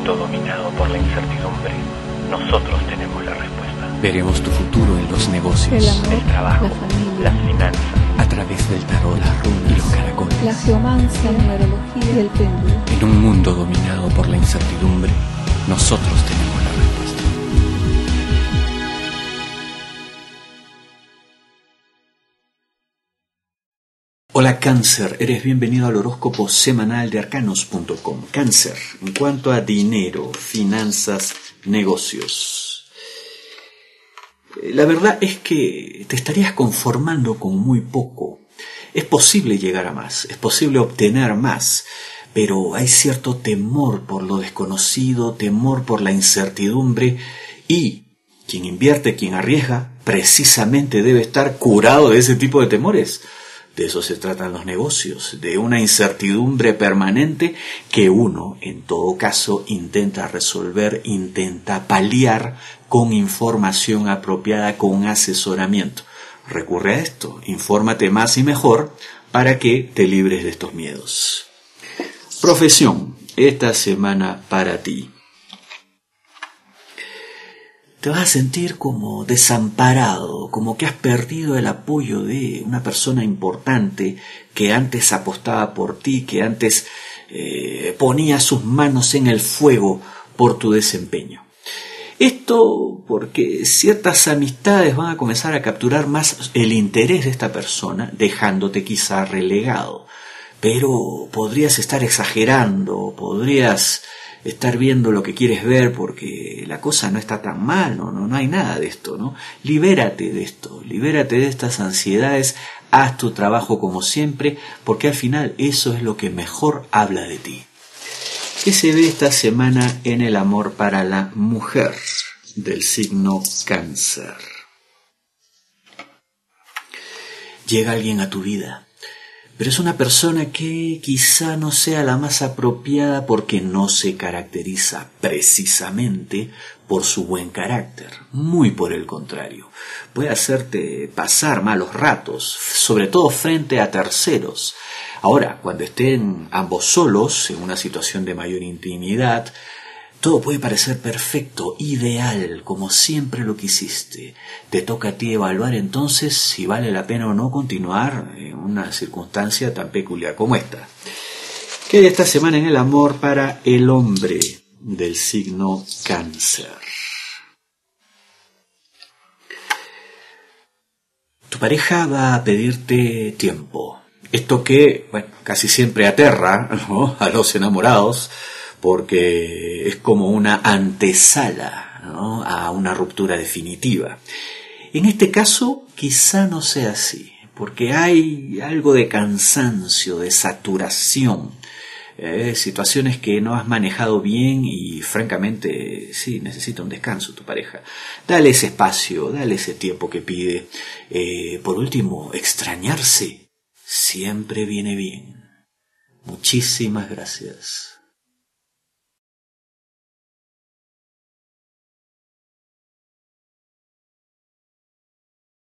mundo dominado por la incertidumbre, nosotros tenemos la respuesta. Veremos tu futuro en los negocios, el amor, el trabajo, la familia, las finanzas, a través del tarot, las runas y los caracoles. la geomancia, la numerología y el péndulo. En un mundo dominado por la incertidumbre, nosotros tenemos la respuesta. Hola Cáncer, eres bienvenido al horóscopo semanal de arcanos.com. Cáncer, en cuanto a dinero, finanzas, negocios. La verdad es que te estarías conformando con muy poco. Es posible llegar a más, es posible obtener más, pero hay cierto temor por lo desconocido, temor por la incertidumbre, y quien invierte, quien arriesga, precisamente debe estar curado de ese tipo de temores. De eso se tratan los negocios, de una incertidumbre permanente que uno, en todo caso, intenta resolver, intenta paliar con información apropiada, con asesoramiento. Recurre a esto, infórmate más y mejor para que te libres de estos miedos. Profesión, esta semana para ti. Te vas a sentir como desamparado, como que has perdido el apoyo de una persona importante que antes apostaba por ti, que antes ponía sus manos en el fuego por tu desempeño. Esto porque ciertas amistades van a comenzar a capturar más el interés de esta persona, dejándote quizá relegado. Pero podrías estar exagerando, podrías estar viendo lo que quieres ver porque la cosa no está tan mal, no hay nada de esto, ¿no? Libérate de esto, libérate de estas ansiedades, haz tu trabajo como siempre, porque al final eso es lo que mejor habla de ti. ¿Qué se ve esta semana en el amor para la mujer del signo Cáncer? Llega alguien a tu vida, pero es una persona que quizá no sea la más apropiada porque no se caracteriza precisamente por su buen carácter. Muy por el contrario, puede hacerte pasar malos ratos, sobre todo frente a terceros. Ahora, cuando estén ambos solos, en una situación de mayor intimidad, todo puede parecer perfecto, ideal, como siempre lo quisiste. Te toca a ti evaluar entonces si vale la pena o no continuar en una circunstancia tan peculiar como esta. ¿Qué hay esta semana en el amor para el hombre del signo Cáncer? Tu pareja va a pedirte tiempo. Esto que, casi siempre aterra, ¿no?, a los enamorados, porque es como una antesala, ¿no?, a una ruptura definitiva. En este caso quizá no sea así, porque hay algo de cansancio, de saturación, situaciones que no has manejado bien y francamente sí, necesita un descanso tu pareja. Dale ese espacio, dale ese tiempo que pide. Por último, extrañarse siempre viene bien. Muchísimas gracias.